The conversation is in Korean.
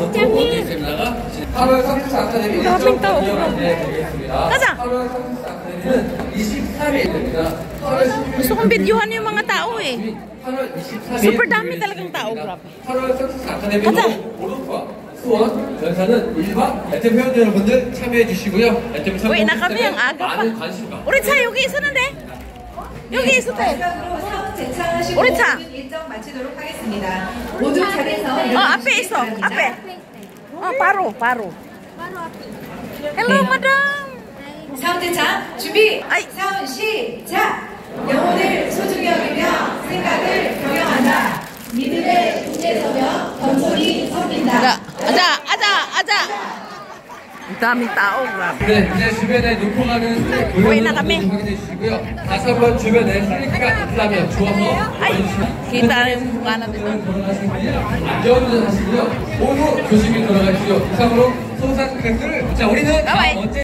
8월 성주스 아카데미 daming tao. 되겠습니다. 가자. 8월 성주스 아카데미는 23일입니다. Gusto kong videohan yung mga tao eh. 8월 23일 Super dami talagang tao, grabe. 8월 성주스 아카데미 가자. 오른과 수원 연사는 1박 애템 회원들 여러분들 참여해 주시고요. 애템 Uwi na kami ang aga pa. 많은 관심과 우리 차 여기 있었는데? 여기 있었대. 마지막으로 사원 제차하시고 우리 차. 모든 일정 마치도록 하겠습니다. 모두 자리에서 앞에 있어. 앞에. 바로. Hello, madam. 사원 제차 준비. 아이. 사원 시작. 영혼을 소중히 여기며 생각을 경영한다. 믿음의 중에 서며 건설이 섬긴다. Aja. Ang daming tao, grabe. 네, 이제 주변에 놓고 가는 Uwi na kami. 확인해 주시고요. 다시 한번 주변에 슬리키가 있다면 주어서 Ay, kita yung mukha natin. 안전운전 하시고요. 모두 조심히 돌아가십시오. 이상으로 소산 크래프를 자 우리는 Bye-bye. 언제